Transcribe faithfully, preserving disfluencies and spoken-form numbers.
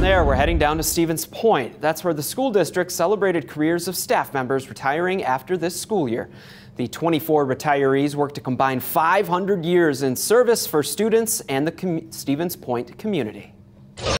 From there, we're heading down to Stevens Point. That's where the school district celebrated careers of staff members retiring after this school year. The twenty-four retirees work to combine five hundred years in service for students and the Stevens Point community.